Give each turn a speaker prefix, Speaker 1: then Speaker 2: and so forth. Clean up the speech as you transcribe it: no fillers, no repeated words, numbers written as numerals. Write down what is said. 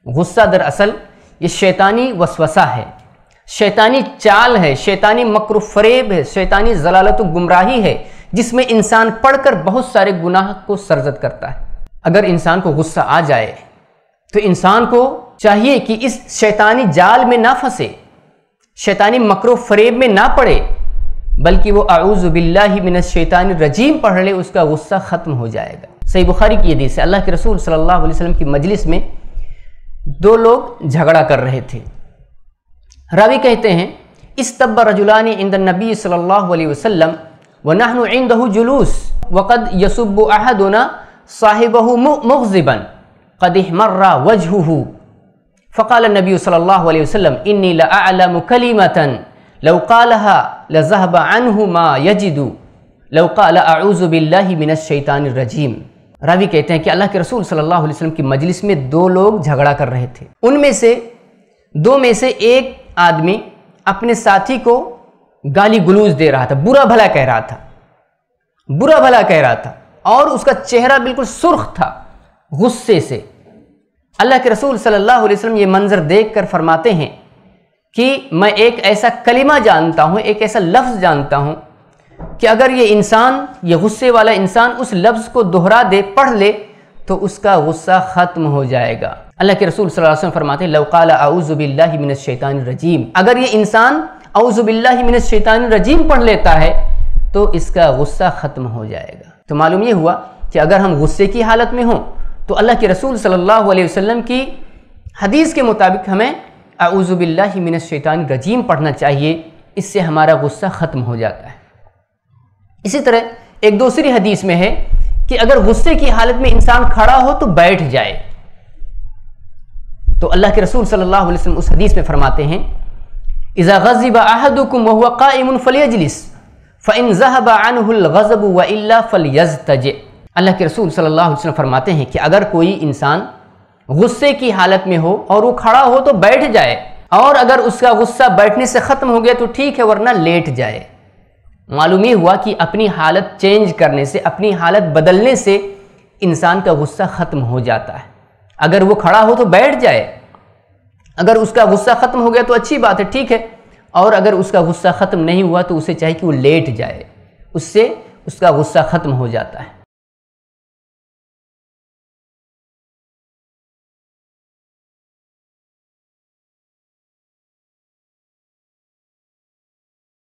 Speaker 1: غصہ دراصل یہ شیطانی وسوسہ ہے، شیطانی چال ہے، شیطانی مکر و فریب ہے، شیطانی ضلالت و گمراہی ہے، جس میں انسان پڑھ کر بہت سارے گناہ کو سرزد کرتا ہے۔ اگر انسان کو غصہ آ جائے تو انسان کو چاہیے کہ اس شیطانی جال میں نہ پھنسے، شیطانی مکر و فریب میں نہ پڑے، بلکہ وہ اعوذ باللہ من الشیطان الرجیم پڑھ لے، اس کا غصہ ختم ہو جائے گا۔ صحیح بخاری کی حدیث ہے، اللہ کے رسول صلی اللہ علیہ وسلم کی مجلس میں دو لوگ جھگڑا کر رہے تھے۔ راوی کہتے ہیں استب رجلان عند النبی صلی اللہ علیہ وسلم ونحن عنده جلوس وقد يسب احدنا صاحبه مغضبا قد احمر وجهه فقال النبي صلی اللہ علیہ وسلم انی لاعلم كلمة لو قالها لذهب عنه ما يجد لو قال اعوذ باللہ من الشیطان الرجیم۔ راوی کہتے ہیں کہ اللہ کے رسول صلی اللہ علیہ وسلم کی مجلس میں دو لوگ جھگڑا کر رہے تھے، ان میں سے دو میں سے ایک آدمی اپنے ساتھی کو گالی گلوز دے رہا تھا، برا بھلا کہہ رہا تھا، برا بھلا کہہ رہا تھا، اور اس کا چہرہ بالکل سرخ تھا غصے سے۔ اللہ کے رسول صلی اللہ علیہ وسلم یہ منظر دیکھ کر فرماتے ہیں کہ میں ایک ایسا کلمہ جانتا ہوں، ایک ایسا لفظ جانتا ہوں کہ اگر یہ انسان، یہ غصے والا انسان اس لفظ کو دہرا دے، پڑھ لے، تو اس کا غصہ ختم ہو جائے گا۔ اللہ کے رسول صلی اللہ علیہ وسلم فرماتے ہیں لو قال اعوذ باللہ من الشیطان الرجیم، اگر یہ انسان اعوذ باللہ من الشیطان الرجیم پڑھ لیتا ہے تو اس کا غصہ ختم ہو جائے گا۔ تو معلوم یہ ہوا کہ اگر ہم غصے کی حالت میں ہوں تو اللہ کے رسول صلی اللہ علیہ وسلم کی حدیث کے مطابق ہمیں اعوذ باللہ من الشیطان الرجیم پڑھنا چاہیے، اس سے ہمارا غصہ ختم ہو جاتا ہے۔ اسی طرح ایک دوسری حدیث میں ہے کہ اگر غصے کی حالت میں انسان کھڑا ہو تو بیٹھ جائے، تو اللہ کے رسول صلی اللہ علیہ وسلم اس حدیث میں فرماتے ہیں اذا غضب احدکم وهو قائم فلیجلس فان ذهب عنه الغضب والا فلیضطجع۔ اللہ کے رسول صلی اللہ علیہ وسلم فرماتے ہیں کہ اگر کوئی انسان غصے کی حالت میں ہو اور وہ کھڑا ہو تو بیٹھ جائے، اور اگر اس کا غصہ بیٹھنے سے ختم ہو گیا تو ٹھیک ہے، ورنہ لیٹ جائے۔ معلوم یہ ہوا کہ اپنی حالت چینج کرنے سے، اپنی حالت بدلنے سے انسان کا غصہ ختم ہو جاتا ہے۔ اگر وہ کھڑا ہو تو بیٹھ جائے، اگر اس کا غصہ ختم ہو گیا تو اچھی بات ہے، ٹھیک ہے، اور اگر اس کا غصہ ختم نہیں ہوا تو اسے چاہیے کہ وہ لیٹ جائے، اس سے اس کا غصہ ختم ہو جاتا ہے۔